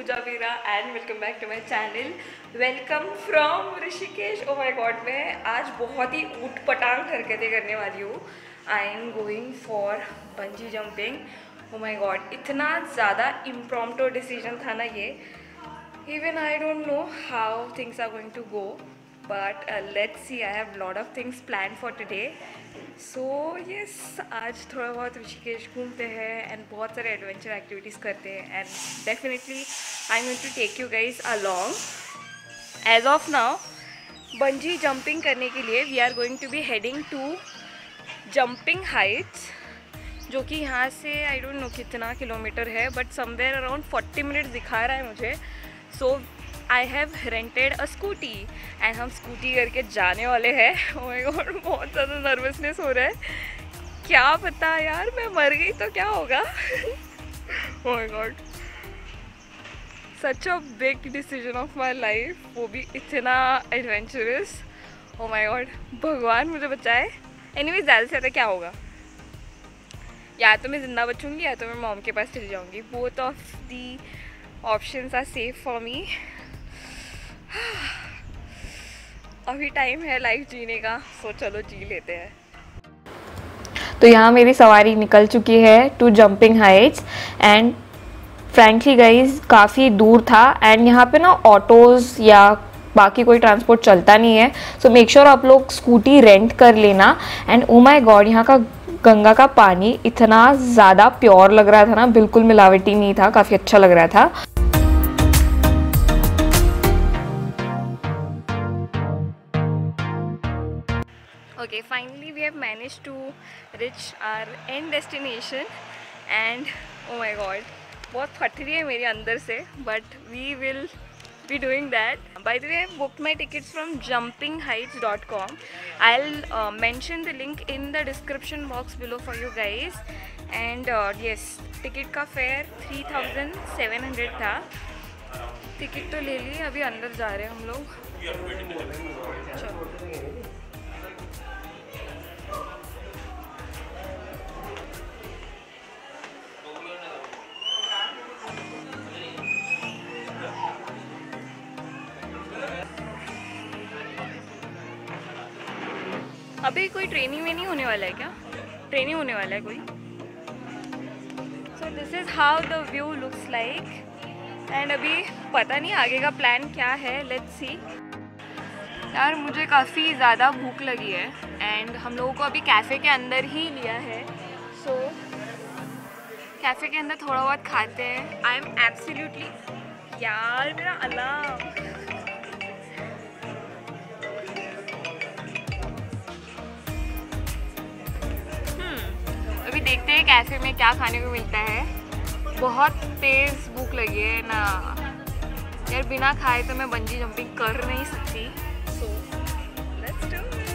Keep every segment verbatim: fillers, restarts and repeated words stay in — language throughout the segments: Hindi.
Puja Veera and welcome back to my channel. Welcome from Rishikesh. Oh my god, मैं आज बहुत ही ऊट पटांग हरकतें करने वाली हूँ। I am going for bungee jumping. Oh my god, इतना ज़्यादा इम्प्रॉम्प्टू डिसीजन था ना ये। Even I don't know how things are going to go, but let's see. I have lot of things plan for today. So yes, आज थोड़ा बहुत ऋषिकेश घूमते हैं एंड बहुत सारे एडवेंचर एक्टिविटीज़ करते हैं and definitely I am going to take you guys along. As of now bungee jumping करने के लिए we are going to be heading to jumping heights, जो कि यहाँ से आई डोंट नो कितना किलोमीटर है, but somewhere around forty minutes दिखा रहा है मुझे। So I have rented a scooty and हम स्कूटी करके जाने वाले हैं। ओह माय गॉड, बहुत ज़्यादा नर्वसनेस हो रहा है। क्या पता यार, मैं मर गई तो क्या होगा। Oh my god, such a big decision of my life, वो भी इतना एडवेंचरस। ओह माय गॉड, भगवान मुझे बचाए। एनीवेज, ज़्यादा से ज़्यादा क्या होगा, या तो मैं ज़िंदा बचूँगी या तो मैं मॉम के पास चली जाऊँगी। Both of the options are safe for me. अभी टाइम है लाइफ जीने का, सो चलो जी लेते हैं। तो यहाँ मेरी सवारी निकल चुकी है to jumping heights and frankly guys काफ़ी दूर था एंड यहाँ पे ना ऑटोज़ या बाकी कोई ट्रांसपोर्ट चलता नहीं है। सो मेक श्योर आप लोग स्कूटी रेंट कर लेना। एंड ओ माय गॉड, यहाँ का गंगा का पानी इतना ज़्यादा प्योर लग रहा था ना, बिल्कुल मिलावटी नहीं था, काफ़ी अच्छा लग रहा था। Okay, finally we have managed to reach our end destination and oh my god, बहुत फट रही है मेरे अंदर से, but we will be doing that. By the way, I have booked my tickets from jumping heights dot com. I'll uh, mention the link in the description box below for you guys. And uh, yes, ticket का fare three thousand seven hundred था। टिकट तो ले ली, अभी अंदर जा रहे हैं हम लोग। चलो, अभी कोई ट्रेनिंग में नहीं होने वाला है क्या? ट्रेनिंग होने वाला है कोई? So this is how the view looks like and अभी पता नहीं आगे का प्लान क्या है, लेट्स सी। यार मुझे काफ़ी ज़्यादा भूख लगी है एंड हम लोगों को अभी कैफ़े के अंदर ही लिया है। सो so, कैफ़े के अंदर थोड़ा बहुत खाते हैं। आई एम एब्सोल्युटली, यार मेरा अलार्म। अभी देखते हैं कैफ़े में क्या खाने को मिलता है। बहुत तेज़ भूख लगी है ना यार, बिना खाए तो मैं बंजी जंपिंग कर नहीं सकती। So let's do it.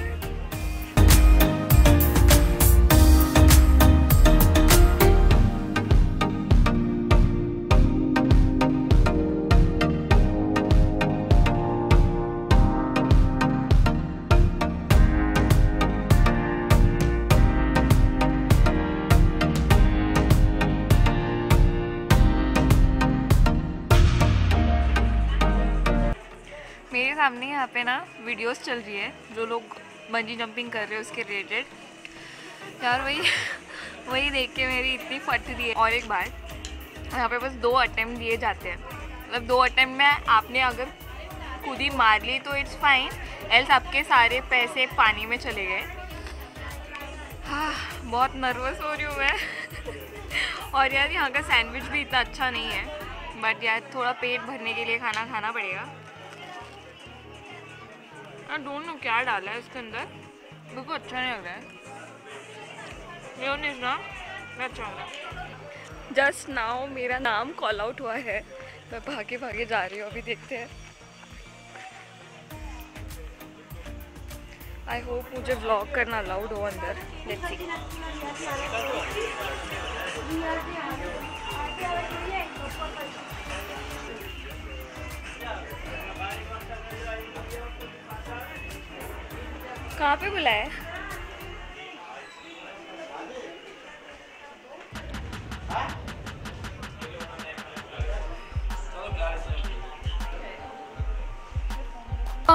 मेरे सामने यहाँ पे ना वीडियोस चल रही है जो लोग बंजी जंपिंग कर रहे हैं उसके रिलेटेड। यार वही वही देख के मेरी इतनी फट रही है। और एक बात, यहाँ पे बस दो अटेम्प्ट दिए जाते हैं, मतलब दो अटेम्प्ट में आपने अगर खुद ही मार ली तो इट्स फाइन, एल्स आपके सारे पैसे पानी में चले गए। हाँ, बहुत नर्वस हो रही हूँ मैं। और यार यहाँ का सैंडविच भी इतना अच्छा नहीं है, बट यार थोड़ा पेट भरने के लिए खाना खाना पड़ेगा। आई डोंट नो क्या डाला है इसके अंदर, बिल्कुल अच्छा नहीं लग रहा है। मेयोनीज ना अच्छा लग रहा है। जस्ट नाउ मेरा नाम कॉल आउट हुआ है, मैं भागे भागे जा रही हूँ। अभी देखते हैं। आई होप मुझे व्लॉग करना अलाउड हो अंदर। Let's see. कहाँ पे बुलाया है?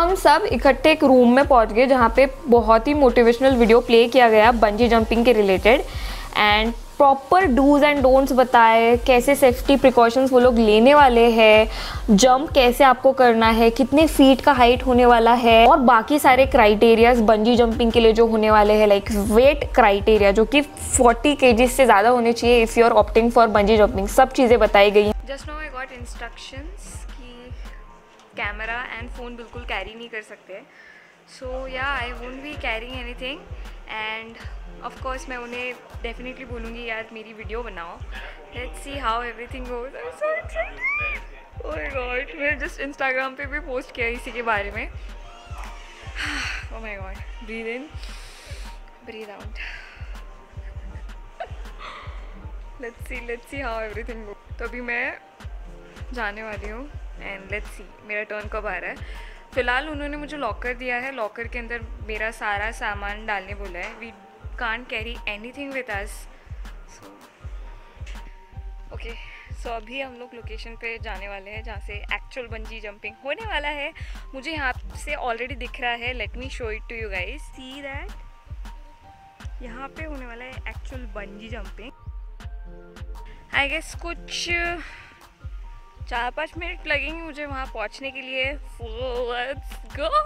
हम सब इकट्ठे एक रूम में पहुंच गए जहाँ पे बहुत ही मोटिवेशनल वीडियो प्ले किया गया बंजी जंपिंग के related, and proper do's and don'ts बताए, कैसे सेफ्टी प्रिकॉशंस वो लोग लेने वाले हैं, जंप कैसे आपको करना है, कितने फीट का हाइट होने वाला है, और बाकी सारे क्राइटेरियाज बंजी जंपिंग के लिए जो होने वाले हैं, लाइक वेट क्राइटेरिया जो कि चालीस केजी से ज़्यादा होने चाहिए if you are opting for bungee jumping, सब चीज़ें बताई गई हैं। Just now I got instructions कि कैमरा एंड फ़ोन बिल्कुल कैरी नहीं कर सकते, so yeah I won't be carrying anything, and of course मैं उन्हें डेफिनेटली बोलूँगी यार मेरी वीडियो बनाओ, let's see how everything goes. I am so excited, oh my god. मैं जस्ट इंस्टाग्राम पे भी पोस्ट किया इसी के बारे में। Oh my god, breathe in breathe out, let's see let's see how everything goes. तो अभी मैं जाने वाली हूँ एंड लेट्स सी मेरा टर्न कब आ रहा है। फ़िलहाल उन्होंने मुझे लॉकर दिया है, लॉकर के अंदर मेरा सारा सामान डालने बोला है। We can't carry anything with us, so okay. So अभी हम लोग लोकेशन पे जाने वाले हैं जहाँ से एक्चुअल बंजी जंपिंग होने वाला है। मुझे यहाँ से ऑलरेडी दिख रहा है, let me show it to you guys, see that यहाँ पे होने वाला है actual bungee jumping. I guess कुछ चार पाँच मिनट लगेंगे मुझे वहाँ पहुँचने के लिए। Let's go.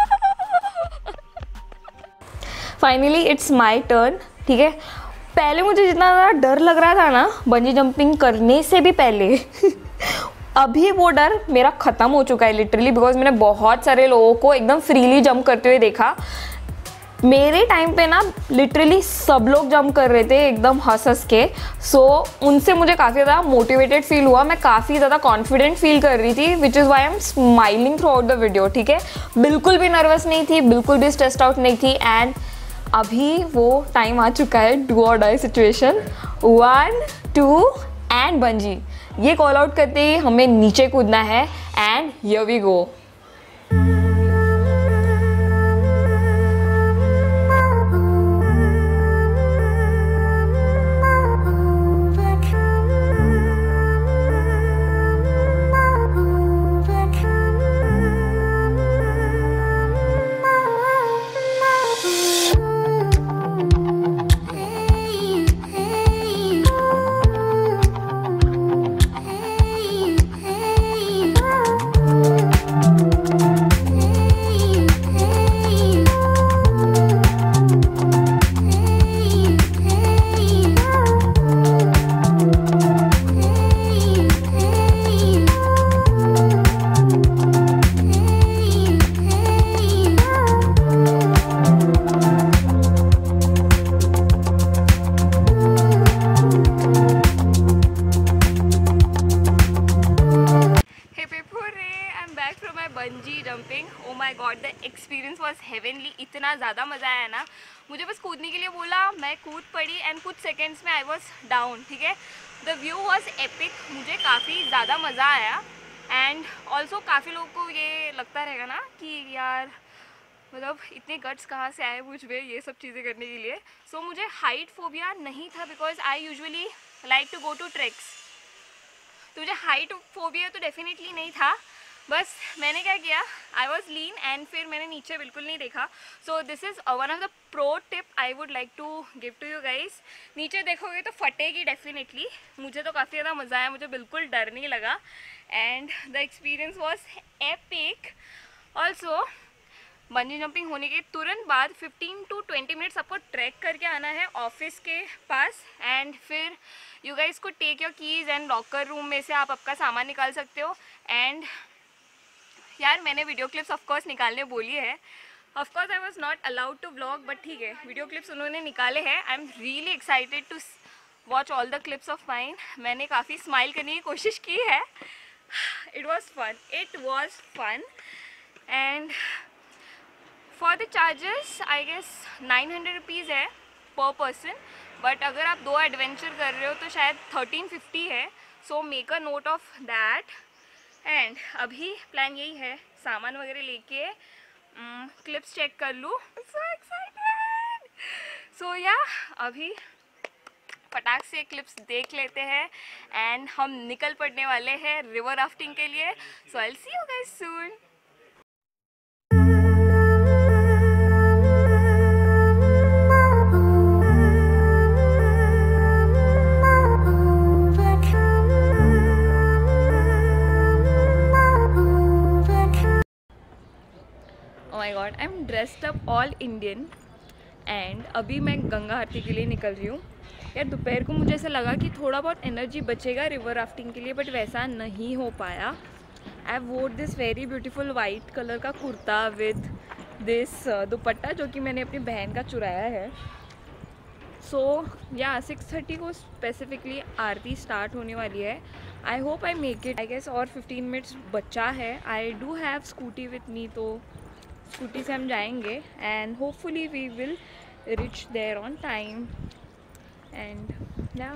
Finally it's my turn, ठीक है। पहले मुझे जितना ज़्यादा डर लग रहा था ना बंजी जंपिंग करने से भी पहले अभी वो डर मेरा ख़त्म हो चुका है लिटरली, बिकॉज मैंने बहुत सारे लोगों को एकदम फ्रीली जंप करते हुए देखा। मेरे टाइम पे ना लिटरली सब लोग जंप कर रहे थे एकदम हंस हंस के, सो so, उनसे मुझे काफ़ी ज़्यादा मोटिवेटेड फील हुआ, मैं काफ़ी ज़्यादा कॉन्फिडेंट फील कर रही थी, which is why I am smiling throughout the video, ठीक है। बिल्कुल भी नर्वस नहीं थी, बिल्कुल भी स्ट्रेस्ड आउट नहीं थी, एंड अभी वो टाइम आ चुका है do or die situation. One two and bungee, ये कॉल आउट करते ही हमें नीचे कूदना है, and here we go. Bungee jumping, oh my god the experience was heavenly. इतना ज़्यादा मज़ा आया ना, मुझे बस कूदने के लिए बोला, मैं कूद पड़ी एंड कुछ सेकंड्स में आई वाज डाउन, ठीक है। द व्यू वाज एपिक, मुझे काफ़ी ज़्यादा मज़ा आया, एंड ऑल्सो काफ़ी लोगों को ये लगता रहेगा ना कि यार मतलब इतने गट्स कहाँ से आए मुझ में ये सब चीज़ें करने के लिए। सो so, मुझे हाइट फोबिया नहीं था, because I usually like to go to treks, तो मुझे हाइट फोबिया तो डेफिनेटली नहीं था। बस मैंने क्या किया, आई वॉज लीन एंड फिर मैंने नीचे बिल्कुल नहीं देखा। So this is one of the pro tip I would like to give to you guys. नीचे देखोगे तो फटेगी डेफिनेटली, मुझे तो काफ़ी ज़्यादा मज़ा आया, मुझे बिल्कुल डर नहीं लगा, and the experience was epic. Also bungee jumping होने के तुरंत बाद फिफ्टीन टू ट्वेंटी मिनट्स आपको ट्रैक करके आना है ऑफिस के पास, एंड फिर यू गाइस को take your keys and locker room में से आप आपका सामान निकाल सकते हो। एंड यार मैंने वीडियो क्लिप्स ऑफकोर्स निकालने बोली है, of course I was not allowed to vlog, but ठीक है वीडियो क्लिप्स उन्होंने निकाले हैं। I am really excited to watch all the clips of mine. मैंने काफ़ी स्माइल करने की कोशिश की है, it was fun it was fun and for the charges I guess nine hundred rupees है पर पर्सन, बट अगर आप दो एडवेंचर कर रहे हो तो शायद थर्टीन फिफ्टी है, so make a note of that. And अभी प्लान यही है, सामान वगैरह लेके क्लिप्स चेक कर लूँ। So excited. सो या अभी फटाक से क्लिप्स देख लेते हैं एंड हम निकल पड़ने वाले हैं रिवर राफ्टिंग के लिए। So I will see you guys soon. God, I am dressed up all Indian and अभी मैं गंगा आरती के लिए निकल रही हूँ। यार दोपहर को मुझे ऐसा लगा कि थोड़ा बहुत एनर्जी बचेगा रिवर राफ्टिंग के लिए, बट वैसा नहीं हो पाया। I wore this very beautiful white colour का कुर्ता विद दिस दुपट्टा जो कि मैंने अपनी बहन का चुराया है। सो या सिक्स थर्टी को स्पेसिफिकली आरती स्टार्ट होने वाली है। I hope I make it. I guess और फिफ्टीन मिनट्स बचा है। I do have scooty with me, तो स्कूटी से हम जाएंगे and hopefully we will reach there on time and yeah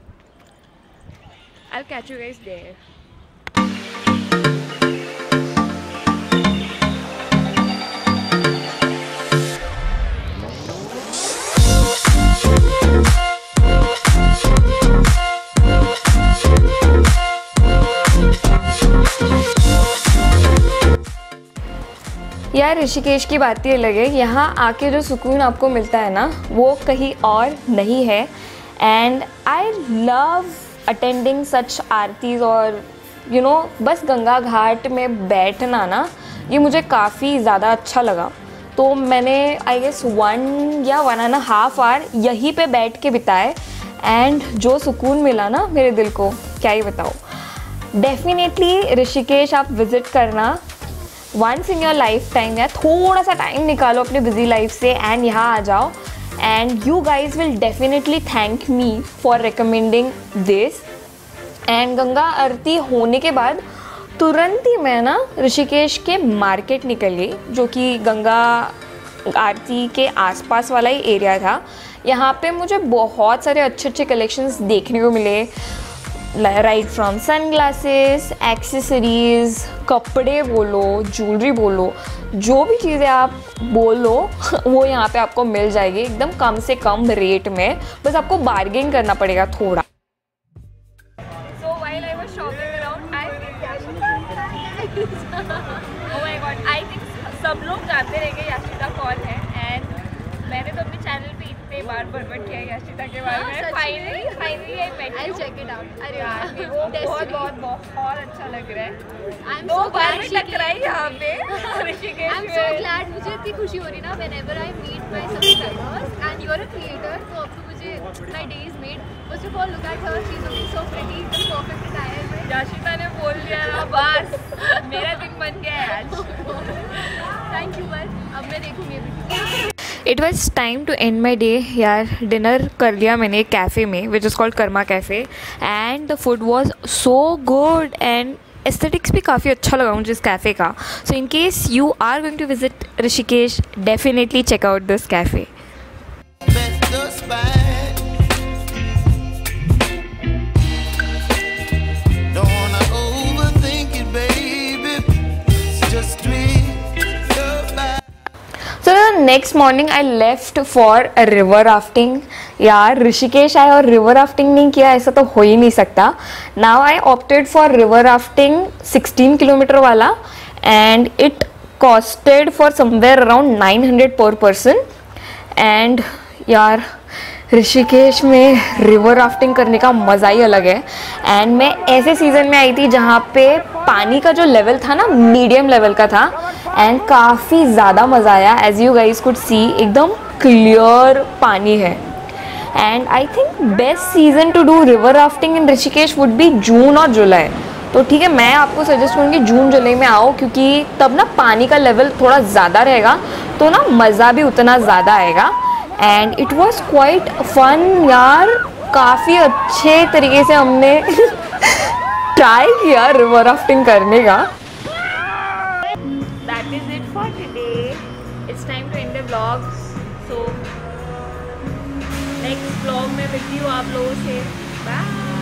I will catch you guys there. यार ऋषिकेश की बात ही अलग है। यहाँ आके जो सुकून आपको मिलता है ना वो कहीं और नहीं है। And I love attending such aartis और यू नो बस गंगा घाट में बैठना ना ये मुझे काफ़ी ज़्यादा अच्छा लगा। तो मैंने आई गेस वन या वन एंड हाफ आवर यहीं पे बैठ के बिताए एंड जो सुकून मिला ना मेरे दिल को क्या ही बताओ। डेफिनेटली ऋषिकेश आप विज़िट करना once in your lifetime, या थोड़ा सा टाइम निकालो अपने बिजी लाइफ से एंड यहाँ आ जाओ and you guys will definitely thank me for recommending this. And Ganga aarti होने के बाद तुरंत ही मैं ना ऋषिकेश के मार्केट निकल गई जो कि गंगा आरती के आसपास वाला ही एरिया था। यहाँ पे मुझे बहुत सारे अच्छे अच्छे कलेक्शंस देखने को मिले, right from sunglasses, accessories, कपड़े बोलो, ज्वेलरी बोलो, जो भी चीज़ें आप बोलो वो यहाँ पे आपको मिल जाएगी एकदम कम से कम रेट में। बस आपको बार्गेन करना पड़ेगा थोड़ा। So while I was shopping around I oh my god, I think सब लोग जानते रहेंगे याशिता कौन है एंड मैंने तो अपने चैनल पे इतने बार बरबट किया याशिता के बारे में। Finally finally I met you, check it out. अरे यार वो बहुत बहुत बहुत अच्छा लग रहा है। दो बार में टकरा है यहाँ पे Rishikesh. I am so glad, मुझे इतनी खुशी हो रही ना whenever I meet my subscribers and you are a creator. तो अब तो मुझे my day is made. First of all look at her, she is looking so pretty, the perfect attire में। याशिता ने बोल दिया ना बस मेरा दिन बन गया है आज। Thank you. बस अब मैं देखूँगी video. It was time to end my day. यार डिनर कर लिया मैंने एक कैफ़े में which is called Karma cafe and the food was so good and aesthetics भी काफ़ी अच्छा लगा मुझे इस कैफ़े का। So in case you are going to visit Rishikesh definitely check out this cafe. So the next morning I left for a river rafting. यार ऋषिकेश आए और रिवर राफ्टिंग नहीं किया ऐसा तो हो ही नहीं सकता। Now I opted for river rafting sixteen kilometre वाला and it costed for somewhere around nine hundred per person. And यार ऋषिकेश में रिवर राफ्टिंग करने का मज़ा ही अलग है। एंड मैं ऐसे सीज़न में आई थी जहाँ पे पानी का जो लेवल था ना मीडियम लेवल का था एंड काफ़ी ज़्यादा मज़ा आया। As you guys could see एकदम क्लियर पानी है and I think best season to do river rafting in Rishikesh would be June और जुलाई। तो ठीक है, मैं आपको सजेस्ट करूँगी जून जुलाई में आओ क्योंकि तब ना पानी का लेवल थोड़ा ज़्यादा रहेगा तो ना मज़ा भी उतना ज़्यादा आएगा। And it was quite fun यार, काफ़ी अच्छे तरीके से हमने ट्राई किया रिवर राफ्टिंग करने का। That is it for today, it's time to end the vlog. So next vlog में मिलती हूँ आप लोगों से। बाय।